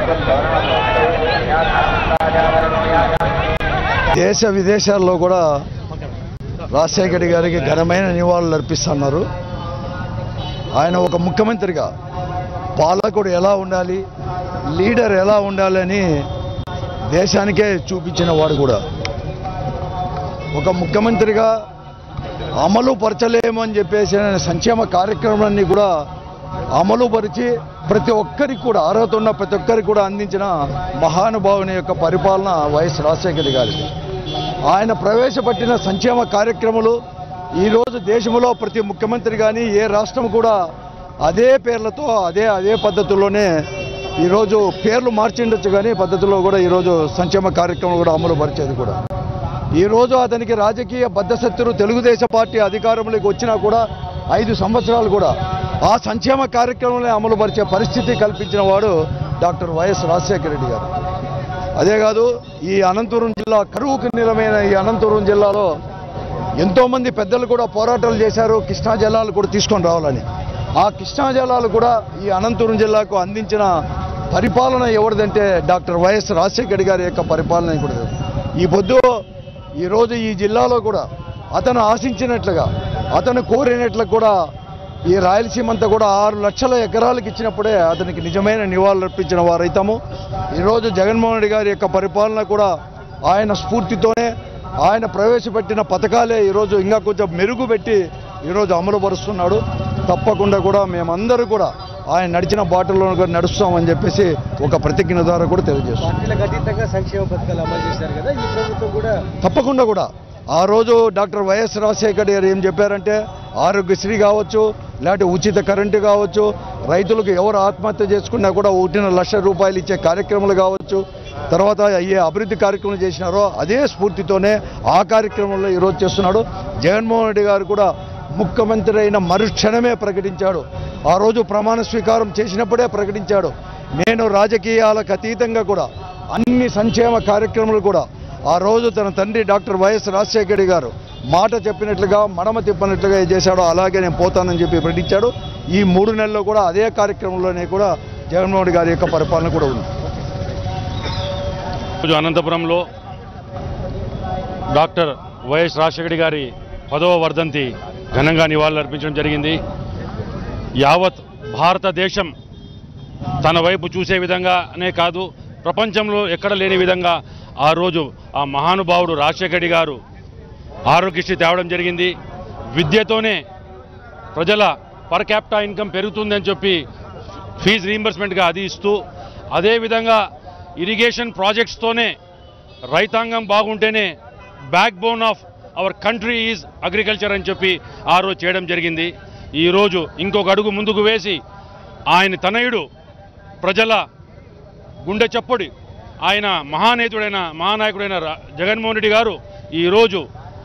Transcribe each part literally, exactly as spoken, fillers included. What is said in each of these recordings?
దేశ విదేశాల్లో కూడా రాజశేఖర్ గారికి ఘనమైన నివాళులు అర్పిస్తున్నారు. ఆయన ఒక ముఖ్యమంత్రిగా పాలకుడు ఎలా ఉండాలి, లీడర్ ఎలా ఉండాలని దేశానికే చూపించిన వాడు కూడా. ఒక ముఖ్యమంత్రిగా అమలు పరచలేమని చెప్పేసి సంక్షేమ కార్యక్రమాలన్నీ కూడా అమలు పరిచి ప్రతి ఒక్కరికి కూడా అర్హత ఉన్న ప్రతి ఒక్కరికి కూడా అందించిన మహానుభావుని యొక్క పరిపాలన వైఎస్ రాజశేఖర్ గారిది. ఆయన ప్రవేశపెట్టిన సంక్షేమ కార్యక్రమాలు ఈరోజు దేశంలో ప్రతి ముఖ్యమంత్రి కానీ ఏ రాష్ట్రం కూడా అదే పేర్లతో అదే అదే పద్ధతుల్లోనే ఈరోజు పేర్లు మార్చిండొచ్చు కానీ పద్ధతిలో కూడా ఈరోజు సంక్షేమ కార్యక్రమాలు కూడా అమలు పరిచేది కూడా. ఈరోజు అతనికి రాజకీయ బద్ధశత్రు తెలుగుదేశం పార్టీ అధికారంలోకి వచ్చినా కూడా ఐదు సంవత్సరాలు కూడా ఆ సంక్షేమ కార్యక్రమాలే అమలు పరిచే పరిస్థితి కల్పించిన వాడు డాక్టర్ వైఎస్ రాజశేఖర రెడ్డి గారు. అదే కాదు, ఈ అనంతపురం జిల్లా కరువుకు నిలమైన ఈ అనంతపురం జిల్లాలో ఎంతోమంది పెద్దలు కూడా పోరాటాలు చేశారు కృష్ణా జలాలు కూడా తీసుకొని రావాలని. ఆ కృష్ణా జలాలు కూడా ఈ అనంతపురం జిల్లాకు అందించిన పరిపాలన ఎవరిదంటే డాక్టర్ వైఎస్ రాజశేఖర రెడ్డి గారి యొక్క పరిపాలన కూడా. ఈ పొద్దు ఈరోజు ఈ జిల్లాలో కూడా అతను ఆశించినట్లుగా అతను కోరినట్లు కూడా ఈ రాయలసీమ అంతా కూడా ఆరు లక్షల ఎకరాలకు ఇచ్చినప్పుడే అతనికి నిజమైన నివాళులు అర్పించిన వారైతాము. ఈరోజు జగన్మోహన్ రెడ్డి గారి యొక్క పరిపాలన కూడా ఆయన స్ఫూర్తితోనే ఆయన ప్రవేశపెట్టిన పథకాలే ఈరోజు ఇంకా కొంచెం మెరుగుపెట్టి ఈరోజు అమలు పరుస్తున్నాడు. తప్పకుండా కూడా మేమందరూ కూడా ఆయన నడిచిన బాటలో నడుస్తామని చెప్పేసి ఒక ప్రతిజ్ఞ ద్వారా కూడా తెలియజేస్తాం. తప్పకుండా కూడా ఆ రోజు డాక్టర్ వైఎస్ రాజశేఖర్ గారు ఏం చెప్పారంటే ఆరోగ్యశ్రీ కావచ్చు, లేకపోతే ఉచిత కరెంటు కావచ్చు, రైతులకు ఎవరు ఆత్మహత్య చేసుకున్నా కూడా ఒకటిన్నర లక్ష రూపాయలు ఇచ్చే కార్యక్రమాలు కావచ్చు, తర్వాత ఏ అభివృద్ధి కార్యక్రమాలు చేసినారో అదే స్ఫూర్తితోనే ఆ కార్యక్రమంలో ఈరోజు చేస్తున్నాడు. జగన్మోహన్ రెడ్డి గారు కూడా ముఖ్యమంత్రి అయిన మరుక్షణమే ప్రకటించాడు. ఆ రోజు ప్రమాణ స్వీకారం చేసినప్పుడే ప్రకటించాడు, నేను రాజకీయాలకు అతీతంగా కూడా అన్ని సంక్షేమ కార్యక్రమాలు కూడా ఆ రోజు తన తండ్రి డాక్టర్ వైఎస్ రాజశేఖర రెడ్డి గారు మాట చెప్పినట్లుగా మడమ తిప్పినట్లుగా చేశాడో అలాగే నేను పోతానని చెప్పి ప్రకటించాడు. ఈ మూడు నెలల్లో కూడా అదే కార్యక్రమంలోనే కూడా జగన్మోహన్ రెడ్డి గారి యొక్క పరిపాలన కూడా ఉంది. రోజు అనంతపురంలో డాక్టర్ వైఎస్ రాజశేఖర రెడ్డి గారి పదవ వర్ధంతి ఘనంగా నివాళులు అర్పించడం జరిగింది. యావత్ భారతదేశం తన వైపు చూసే విధంగానే కాదు, ప్రపంచంలో ఎక్కడ లేని విధంగా ఆ రోజు ఆ మహానుభావుడు రాజశేఖర రెడ్డి గారు ఆరోగ్యశ్రీ తేవడం జరిగింది. విద్యతోనే ప్రజల పర్ క్యాపిటా ఇన్కమ్ పెరుగుతుందని చెప్పి ఫీజు రీయింబర్స్మెంట్గా అది ఇస్తూ, అదేవిధంగా ఇరిగేషన్ ప్రాజెక్ట్స్తోనే రైతాంగం బాగుంటేనే backbone of our country is agriculture అని చెప్పి ఆ రోజు చేయడం జరిగింది. ఈరోజు ఇంకొక అడుగు ముందుకు వేసి ఆయన తనయుడు ప్రజల గుండె చప్పుడు ఆయన మహానేతుడైన మహానాయకుడైన జగన్మోహన్ రెడ్డి గారు ఈరోజు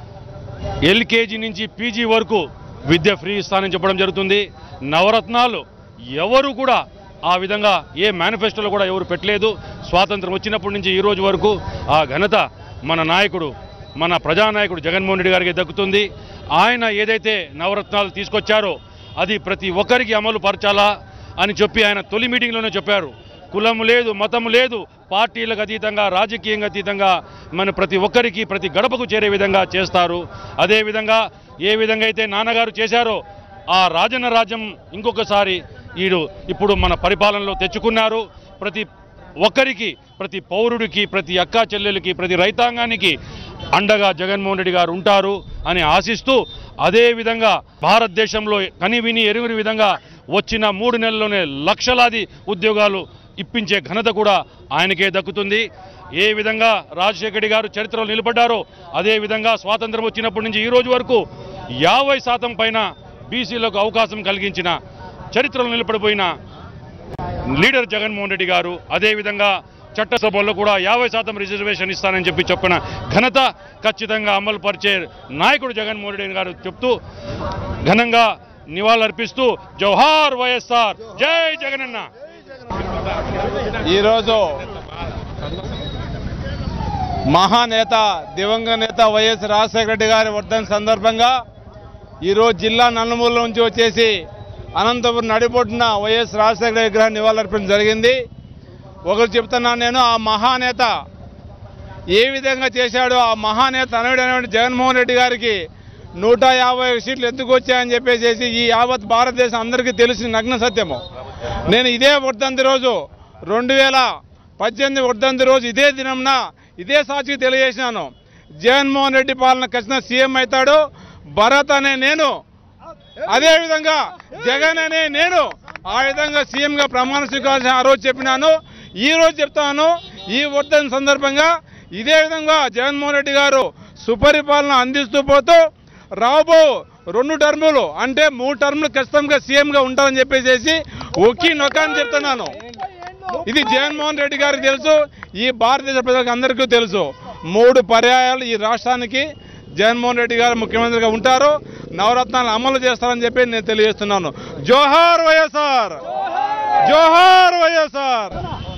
ఎల్కేజీ నుంచి పీజీ వరకు విద్య ఫ్రీ ఇస్తానని చెప్పడం జరుగుతుంది. నవరత్నాలు ఎవరు కూడా ఆ విధంగా ఏ మేనిఫెస్టోలో కూడా ఎవరు పెట్టలేదు. స్వాతంత్రం వచ్చినప్పటి నుంచి ఈ రోజు వరకు ఆ ఘనత మన నాయకుడు మన ప్రజానాయకుడు జగన్మోహన్ రెడ్డి గారికి దక్కుతుంది. ఆయన ఏదైతే నవరత్నాలు తీసుకొచ్చారో అది ప్రతి ఒక్కరికి అమలు పరచాలా అని చెప్పి ఆయన తొలి మీటింగ్లోనే చెప్పారు. కులము లేదు, మతము లేదు, పార్టీలకు అతీతంగా రాజకీయంగా అతీతంగా మన ప్రతి ఒక్కరికి ప్రతి గడపకు చేరే విధంగా చేస్తారు. అదేవిధంగా ఏ విధంగా అయితే నాన్నగారు చేశారో ఆ రాజన్న రాజ్యం ఇంకొకసారి ఈడు ఇప్పుడు మన పరిపాలనలో తెచ్చుకున్నారు. ప్రతి ఒక్కరికి ప్రతి పౌరుడికి ప్రతి అక్కా చెల్లెలకి ప్రతి రైతాంగానికి అండగా జగన్మోహన్ రెడ్డి గారు ఉంటారు అని ఆశిస్తూ, అదేవిధంగా భారతదేశంలో కనివిని ఎరుగని విధంగా వచ్చిన మూడు నెలల్లోనే లక్షలాది ఉద్యోగాలు ఇప్పించే ఘనత కూడా ఆయనకే దక్కుతుంది. ఏ విధంగా రాజశేఖర రెడ్డి గారు చరిత్రలో నిలబడ్డారో అదేవిధంగా స్వాతంత్రం వచ్చినప్పటి నుంచి ఈ రోజు వరకు యాభై శాతం పైన బీసీలకు అవకాశం కలిగించిన చరిత్రలో నిలబడిపోయిన లీడర్ జగన్మోహన్ రెడ్డి గారు. అదేవిధంగా చట్టసభల్లో కూడా యాభై శాతం రిజర్వేషన్ ఇస్తానని చెప్పి చెప్పిన ఘనత ఖచ్చితంగా అమలు పరిచే నాయకుడు జగన్మోహన్ రెడ్డి గారు చెప్తూ ఘనంగా నివాళులర్పిస్తూ జోహార్ వైఎస్ఆర్, జై జగనన్న. ఈరోజు మహానేత దివంగత నేత వైఎస్ రాజశేఖర రెడ్డి గారి వర్ధంతి సందర్భంగా ఈరోజు జిల్లా నలుమూల నుంచి వచ్చేసి అనంతపురం నడిబొడ్డున వైఎస్ రాజశేఖర రెడ్డి విగ్రహాన్ని నివాళులర్పించడం జరిగింది. ఒకరు చెప్తున్నాను నేను, ఆ మహానేత ఏ విధంగా చేశాడో, ఆ మహానేత అనయుడైనటువంటి జగన్మోహన్ రెడ్డి గారికి నూట యాభై సీట్లు ఎందుకు వచ్చాయని చెప్పేసి ఈ యావత్ భారతదేశం అందరికీ తెలిసిన నగ్న సత్యము. నేను ఇదే వర్ధంతి రోజు రెండు వేల పద్దెనిమిది వర్ధంతి రోజు ఇదే దినంన ఇదే సాక్షికి తెలియజేసినాను, జగన్మోహన్ రెడ్డి పాలన ఖచ్చితంగా సీఎం అవుతాడు, భరత్ అనే నేను అదేవిధంగా జగన్ అనే నేను ఆ విధంగా సీఎంగా ప్రమాణ స్వీకారం ఆ రోజు చెప్పినాను. ఈ రోజు చెప్తాను, ఈ వర్ధంతి సందర్భంగా ఇదే విధంగా జగన్మోహన్ రెడ్డి గారు సుపరిపాలన అందిస్తూ పోతూ రాబో రెండు టర్ములు అంటే మూడు టర్ములు ఖచ్చితంగా సీఎంగా ఉంటారని చెప్పేసి ఒకే నొక్కని చెప్తున్నాను. ఇది జగన్మోహన్ రెడ్డి గారికి తెలుసు, ఈ భారతదేశ ప్రజలకు అందరికీ తెలుసు. మూడు పర్యాయాలు ఈ రాష్ట్రానికి జగన్మోహన్ రెడ్డి గారు ముఖ్యమంత్రిగా ఉంటారు, నవరత్నాలు అమలు చేస్తారని చెప్పి నేను తెలియజేస్తున్నాను. జోహార్ వైఎస్ఆర్, జోహార్ వైఎస్ఆర్.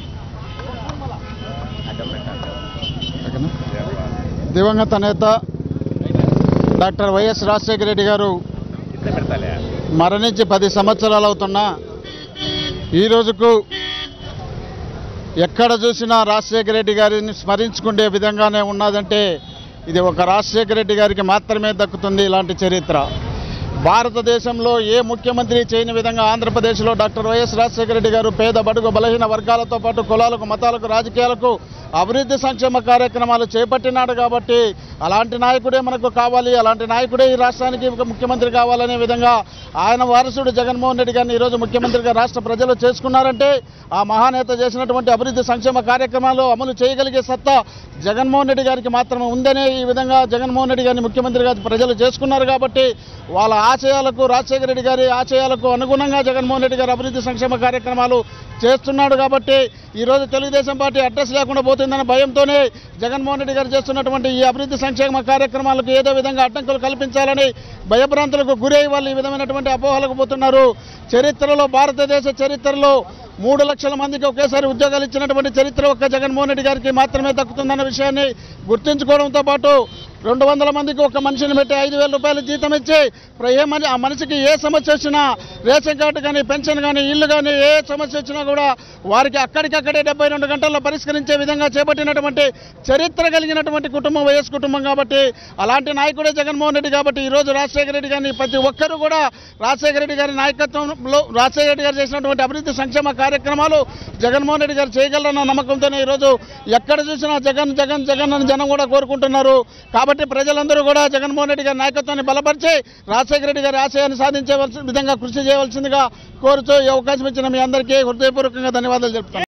దివంగత నేత డాక్టర్ వైఎస్ రాజశేఖర రెడ్డి గారు మరణించి పది సంవత్సరాలు అవుతున్నా ఈ రోజుకు ఎక్కడ చూసినా రాజశేఖర రెడ్డి గారిని స్మరించుకునే విధంగానే ఉన్నదంటే ఇది ఒక రాజశేఖర రెడ్డి గారికి మాత్రమే దక్కుతుంది ఇలాంటి చరిత్ర. భారతదేశంలో ఏ ముఖ్యమంత్రి చేయని విధంగా ఆంధ్రప్రదేశ్లో డాక్టర్ వైఎస్ రాజశేఖర రెడ్డి గారు పేద బడుగు బలహీన వర్గాలతో పాటు కులాలకు మతాలకు రాజకీయాలకు అభివృద్ధి సంక్షేమ కార్యక్రమాలు చేపట్టినాడు. కాబట్టి అలాంటి నాయకుడే మనకు కావాలి, అలాంటి నాయకుడే ఈ రాష్ట్రానికి ముఖ్యమంత్రి కావాలనే విధంగా ఆయన వారసుడు జగన్మోహన్ రెడ్డి గారిని ఈరోజు ముఖ్యమంత్రిగా రాష్ట్ర ప్రజలు చేసుకున్నారంటే ఆ మహానేత చేసినటువంటి అభివృద్ధి సంక్షేమ కార్యక్రమాలు అమలు చేయగలిగే సత్తా జగన్మోహన్ రెడ్డి గారికి మాత్రమే ఉందనే ఈ విధంగా జగన్మోహన్ రెడ్డి గారిని ముఖ్యమంత్రిగా ప్రజలు చేసుకున్నారు. కాబట్టి వాళ్ళ ఆశయాలకు రాజశేఖర రెడ్డి గారి ఆశయాలకు అనుగుణంగా జగన్మోహన్ రెడ్డి గారు అభివృద్ధి సంక్షేమ కార్యక్రమాలు చేస్తున్నాడు. కాబట్టి ఈరోజు తెలుగుదేశం పార్టీ అడ్రస్ లేకుండా పోతుందన్న భయంతోనే జగన్మోహన్ రెడ్డి గారు చేస్తున్నటువంటి ఈ అభివృద్ధి సంక్షేమ కార్యక్రమాలకు ఏదో విధంగా అడ్డంకులు కల్పించాలని భయభ్రాంతులకు గురై వాళ్ళు ఈ విధమైనటువంటి అపోహలకు పోతున్నారు. చరిత్రలో భారతదేశ చరిత్రలో మూడు లక్షల మందికి ఒకేసారి ఉద్యోగాలు ఇచ్చినటువంటి చరిత్ర ఒక్క జగన్మోహన్ రెడ్డి గారికి మాత్రమే దక్కుతుందన్న విషయాన్ని గుర్తుంచుకోవడంతో పాటు రెండు వందల మందికి ఒక మనిషిని పెట్టి ఐదు వేల రూపాయలు జీతం ఇచ్చి ఏ మని ఆ మనిషికి ఏ సమస్య వచ్చినా రేషన్ కార్డు కానీ పెన్షన్ కానీ ఇల్లు కానీ ఏ సమస్య వచ్చినా కూడా వారికి అక్కడికక్కడే డెబ్బై రెండు గంటల్లో పరిష్కరించే విధంగా చేపట్టినటువంటి చరిత్ర కలిగినటువంటి కుటుంబం వైఎస్ కుటుంబం. కాబట్టి అలాంటి నాయకుడే జగన్మోహన్ రెడ్డి. కాబట్టి ఈరోజు రాజశేఖర రెడ్డి గారిని ప్రతి ఒక్కరూ కూడా రాజశేఖర రెడ్డి గారి నాయకత్వంలో రాజశేఖర రెడ్డి గారు చేసినటువంటి అభివృద్ధి సంక్షేమ కార్యక్రమాలు జగన్మోహన్ రెడ్డి గారు చేయగలరన్న నమ్మకంతోనే ఈరోజు ఎక్కడ చూసినా జగన్ జగన్ జగన్ అని జనం కూడా కోరుకుంటున్నారు. కాబట్టి ప్రజలందరూ కూడా జగన్మోహన్ రెడ్డి గారి నాయకత్వాన్ని బలపరిచి రాజశేఖర రెడ్డి గారి ఆశయాన్ని సాధించవలసిన విధంగా కృషి చేయవలసిందిగా కోరుతూ ఈ అవకాశం ఇచ్చిన మీ అందరికీ హృదయపూర్వకంగా ధన్యవాదాలు చెప్తాను.